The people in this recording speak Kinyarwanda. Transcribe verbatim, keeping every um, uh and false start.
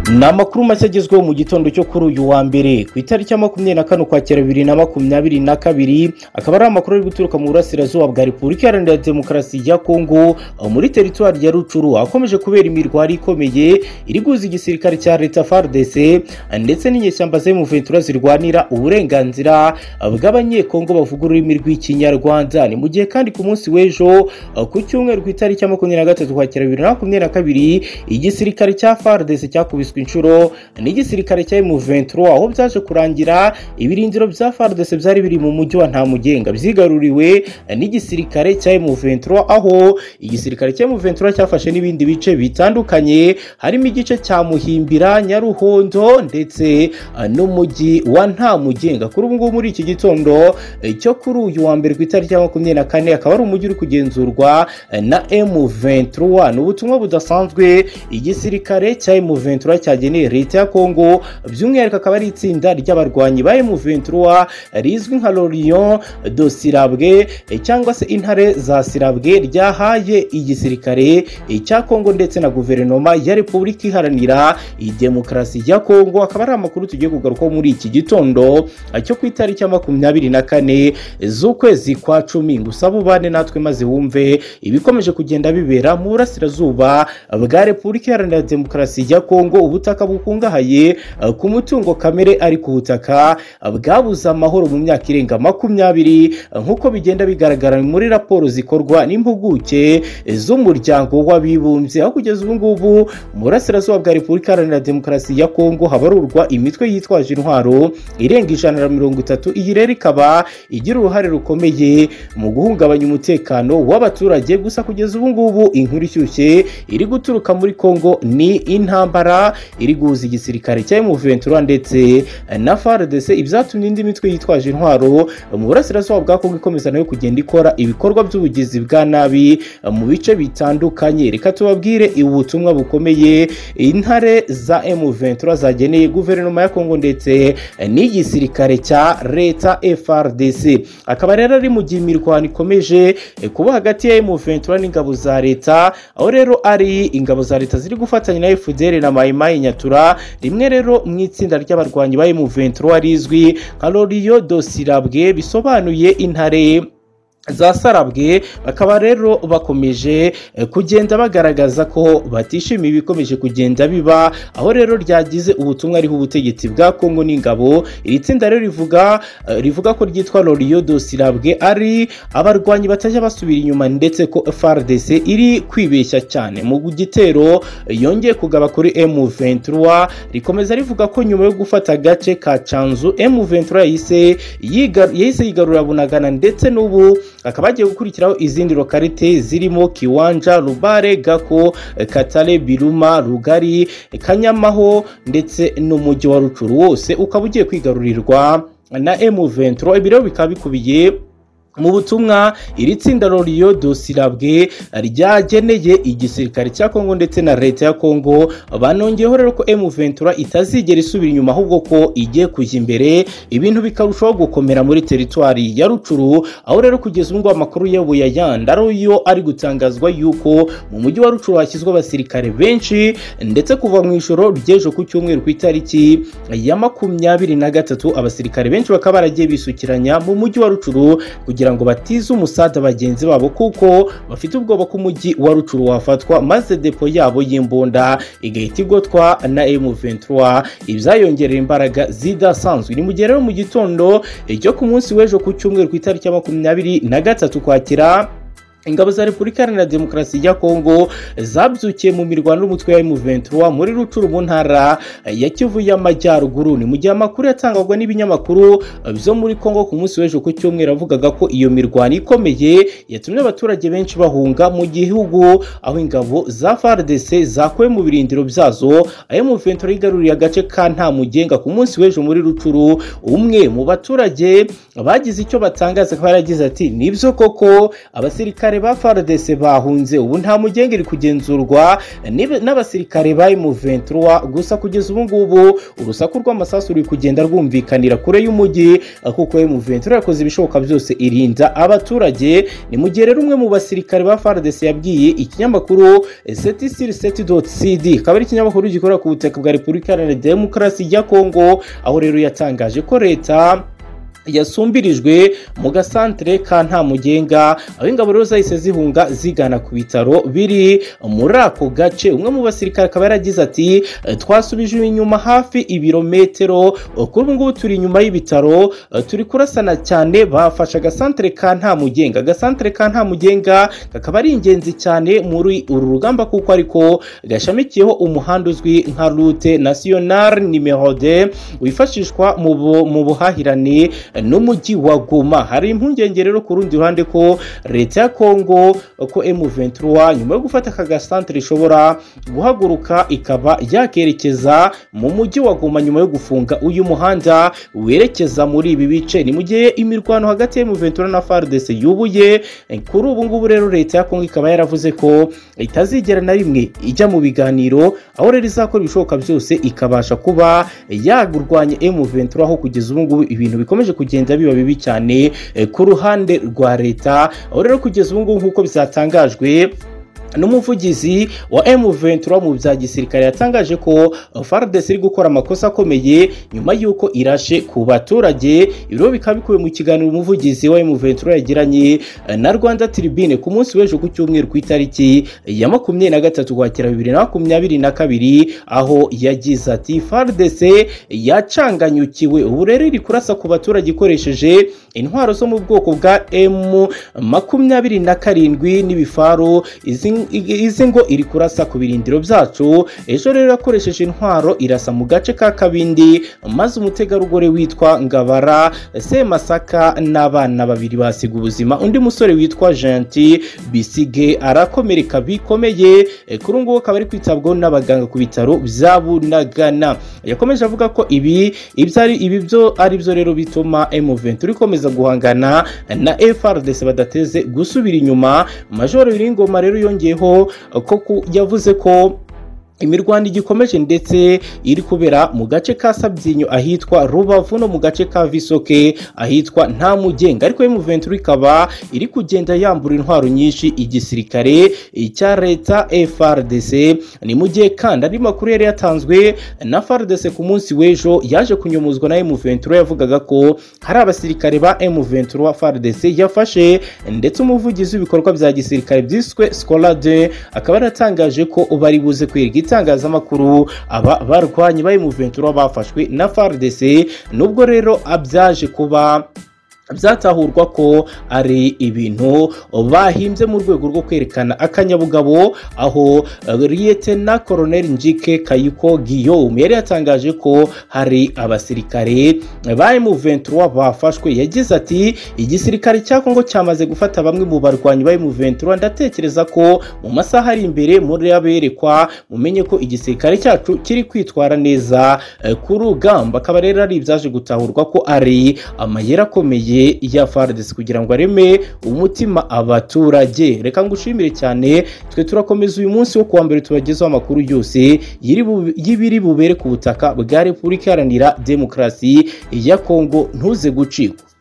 Na makuru masagezweho mu gitondo cyo kuri uyu wa mbere ku itariki ya makumyabiri na kane ukwakira bibiri na makumyabiri na kabiri akaba ari amakuru ari guturuka mu burasirazuba bwa Repubulika Iharanira Demokarasi ya Congo muri teritwari ya Rutshuru akomeje kubera imirwari ikomeye iri guza igisirikare cya leta F A R D C ndetse n'inyeshyamba ze mu ventura zirwanira uburenganzira bw'abanyekongo bavuga ururimi rw'ikinyarwanda. Ni mu gihe kandi ku munsi w'ejo ku cyumweru ku itariki ya makumyabiri na gatatu ukwakira bibiri na makumyabiri na kabiri igisirikare cya F A R D C cyakubiswe inshuro n'igisirikare cya M vingt-trois aho byaje kurangira ibirindiro bya F A R D C byari biri mu mujyi wa Ntamugenga byigaruriwe n'igisirikare cya M vingt-trois aho igisirikare cya M vingt-trois cyafashe n'ibindi bice bitandukanye harimo igice cya Muhimbira, Nyaruhondo ndetse n'umujyi wa Ntamugenga. Kuri ubu ngubu muri iki gitondo cyo kuri uyu wa mbere ku itariki ya makumyabiri na kane akaba ari umujyi uri kugenzurwa na M vingt-trois. Ni ubutumwa budasanzwe igisirikare cya M vingt-trois cyageneye leta ya Congo, by'umwihariko akaba ari itsinda ry'abarwanyi ba M vingt-trois rizwi nka Lorion do Sirabwe cyangwa se intare za Sirabwe ryahaye igisirikare cya Congo ndetse na guverinoma ya Repubulika Iharanira Demokarasi ya Congo. Akaba ari amakuru tugiye kugarukaho muri iki gitondo cyo ku itariki ya makumyabiri na kane z'ukwezi kwa cumi. Ngusaba ubane natwe maze wumve ibikomeje kugenda bibera mu burasirazuba bwa Repubulika Iharanira Demokarasi ya Congo, ubutaka bukungahaye ku mutungo kamere ari ku butaka bwabuze amahoro mu myaka irenga makumyabiri nk'uko bigenda bigaragara muri raporo zikorwa n'impuguke z'umuryango w'abibumbye. Aho kugeza ubu ngubu mu burasirazuba bwa Repubulika Iharanira Demokarasi ya Congo habarurwa imitwe yitwaje intwaro irenga ijana na mirongo itatu. Iyi rero ikaba igira uruhare rukomeye mu guhungabanya umutekano w'abaturage. Gusa kugeza ubu ngubu inkuru ishyushye iri guturuka muri Congo ni intambara iri guhuza igisirikare cya M vingt-trois ndetse na F A R D C, ibyatumye indi mitwe yitwaje intwaro mu burasirazuba bwa Congo ikomeza nayo kugenda ikora ibikorwa by'ubugizi bwa nabi mu bice bitandukanye. Reka tubabwire ubutumwa bukomeye intare za M vingt-trois zageneye guverinoma ya Congo ndetse n'igisirikare cya leta F A R D C. Akaba rero ari mu gihe imirwano ikomeje kuba hagati ya M vingt-trois n'ingabo za leta, aho rero ari ingabo za leta ziri gufatanya na F D L na Mayimayi Nyatura, rimwe rero mu itsinda ry'abarwanyi ba M vingt-trois rizwi nka Lorion do Sirabwe bisobanuye intare za Sarabwe. Bakaba rero bakomeje kugenda bagaragaza ko batishimiye ibikomeje kugenda biba, aho rero ryagize ubutumwa ariho ubutegetsi bwa Congo n'ingabo. Iri tsinda rero rivuga rivuga ko ryitwa Lorion do Sirabwe ari abarwanyi batajya basubira inyuma ndetse ko F A R D C iri kwibeshya cyane mu gitero yongeye kugaba kuri M vingt-trois. Rikomeza rivuga ko nyuma yo gufata agace ka Canzu M vingt-trois yahise yahise yigarura Bunagana ndetse n'ubu akaba agiye gukurikiraho izindi lokalite zirimo Kiwanja, Rubare, Gako, Katale, Biruma, Rugari, Kanyamaho ndetse n'umujyi wa Rutshuru wose ukaba ugiye kwigarurirwa na M vingt-trois. Ibiro bikaba bikubiye mu butumwa iri tsinda Lorion do Sirabwe ryageneye igisirikare cya Congo ndetse na leta ya Congo. Banongeyeho rero ko M vingt-trois itazigera isubira inyuma ahubwo ko igiye kujya imbere, ibintu bikarushaho gukomera muri teritwari ya Rutshuru. Aho rero kugeza ubu ngo amakuru yabuye yandi ariyo ari gutangazwa yuko mu mujyi wa Rutshuru hashyizwe abasirikare benshi ndetse kuva mu ijoro ry'ejo ku cyumweru ku itariki ya makumyabiri na gatatu abasirikare benshi bakaba baragiye bisukiranya mu mujyi wa Rutshuru kugira ngo batize umusada bagenzi babo kuko bafite ubwoba ko umujyi wa Rutshuru wafatwa maze depo yabo y'imbunda igahita igotwa na M vingt-trois, ibyayongerera imbaraga zidasanzwe. Ni mu gihe rero mu gitondo cyo ku munsi w'ejo ku cyumweru ku itariki ya makumyabiri na gatatu kwakira ingabo za Repubulika Iharanira Demokarasi ya Congo zabyukiye mu mirwano n'umutwe wa M vingt-trois muri Rutshuru mu ntara ya Kivu y'Amajyaruguru. Ni mu gihe amakuru yatangwaga n'ibinyamakuru byo muri Congo ku munsi w'ejo ku cyumweru avugaga ko iyo mirwano ikomeye yatumye abaturage benshi bahunga mu gihugu, aho ingabo za F A R D C zakuwe mu birindiro byazo. M vingt-trois igaruriye agace ka Ntamugenga ku munsi w'ejo muri Rutshuru. Umwe mu baturage bagize icyo batangaza akaba yaragize ati nibyo koko abasirikare abasirikare ba F A R D C bahunze ubu nta mugenge iri kugenzurwa n'abasirikare ba M vingt-trois gusa kugeza ubu ngubu urusaku rw'amasasu ruri kugenda rwumvikanira kure y'umujyi kuko M vingt-trois yakoze ibishoboka byose irinda abaturage. ni mu gihe rero umwe mu basirikare ba F A R D C yabwiye ikinyamakuru sept sur sept dot c d akaba ari ikinyamakuru gikorera ku butaka bwa Repubulika Iharanira Demokarasi ya Congo, aho rero yatangaje ko leta yasumbirijwe mu gasantere ka nta mugenga, aho ingabo rero zahise zihunga zigana ku bitaro biri muri ako gace. umwe mu basirikare akaba yaragize ati twasubije inyuma hafi ibirometero, kuri ubu ngubu turi inyuma y'ibitaro, turi kurasana cyane. bafashe agasantere ka nta mugenga. agasantere ka nta mugenga kakaba ari ingenzi cyane muri uru rugamba kuko ariko gashamikiyeho umuhanda uzwi nka route nationale numero deux wifashishwa mu buhahirane n'umujyi wa Goma. hari impungenge rero ku rundi ruhande ko leta ya Congo ko M vingt-trois nyuma yo gufata aka gasantere ishobora guhaguruka ikaba yakerekeza mu mujyi wa Goma nyuma yo gufunga uyu muhanda werekeza muri ibi bice. ni mu gihe imirwano hagati ya M vingt-trois na F A R D C yubuye kuri ubu ngubu rero leta ya Congo ikaba yaravuze ko itazigera na rimwe ijya mu biganiro, aho rero izakora ibishoboka byose ikabasha kuba yagurwanya M vingt-trois, aho kugeza ubu ngubu ibintu bikomeje kugenda biba bibi cyane ku ruhande rwa leta. aho rero kugeza ubu ngubu nk'uko bizatangajwe n'umuvugizi wa M vingt-trois mu bya gisirikare yatangaje ko F A R D C iri gukora amakosa akomeye nyuma y'uko irashe ku baturage. ibiro bikaba bikubiye mu kiganiro umuvugizi wa M vingt-trois yagiranye na Rwanda Tribune ku munsi w'ejo ku cyumweru ku itariki ya makumyabiri na gatatu Ukwakira bibiri na makumyabiri na kabiri, aho yagize ati F A R D C yacanganyukiwe ubu rero iri kurasa ku baturage ikoresheje intwaro zo mu bwoko bwa M makumyabiri na karindwi n'ibifaru. izi izi ngo iri kurasa ku birindiro byacu. ejo rero yakoresheje intwaro irasa mu gace ka Kabindi, maze umutegarugori witwa Ngabara Semasaka n'abana babiri basiga ubuzima, undi musore witwa Gentil Bisige arakomereka bikomeye. kuri ngo akaba ari kwitabwaho n'abaganga ku bitaro bya Bunagana. yakomeje avuga ko ibi ibyari ibi byo ari byo rero bituma M vingt-trois ikomeza guhangana na F A R D C badateze gusubira inyuma. Major Wiringoma rero yongeye ko yavuze ko imirwano igikomeje ndetse iri kubera mu gace ka Sabyinyo ahitwa Rubavu no mu gace ka Visoke ahitwa nta mugenga, ariko M vingt-trois ikaba iri kugenda yambura intwaro nyinshi igisirikare cya leta F A R D C. ni mu gihe kandi ari makuru yari yatanzwe na F A R D C ku munsi w'ejo yaje kunyomozwa na M vingt-trois yavugaga ko hari abasirikare ba M vingt-trois F A R D C yafashe, ndetse umuvugizi w'ibikorwa bya gisirikare byiswe Scolade akaba yaratangaje ko bari buze kwiga itangazamakuru aba barwanyi ba M vingt-trois bafashwe na F A R D C, nubwo rero abyaje kuba byatahurwa ko ari ibintu bahimbye mu rwego rwo kwerekana akanyabugabo, aho Lieutenant Colonel Njike Kayiko Guillaume yari yatangaje ko hari abasirikare ba M vingt-trois bafashwe. yagize ati igisirikare cya Congo cyamaze gufata bamwe mu barwanyi ba M vingt-trois, ndatekereza ko mu masaha ari imbere muri aberekwa mumenye ko igisirikare cyacu kiri kwitwara neza ku rugamba. akaba rero ari ibyaje gutahurwa ko ari amayera akomeye ya F A R D C kugira ngo areme umutima abaturage. reka ngushimire cyane, twe turakomeza uyu munsi wo kuwa mbere tubagezaho amakuru yose y'ibiri bubere ku butaka bwa Repubulika Iharanira Demokarasi ya Congo. ntuze gucikwa.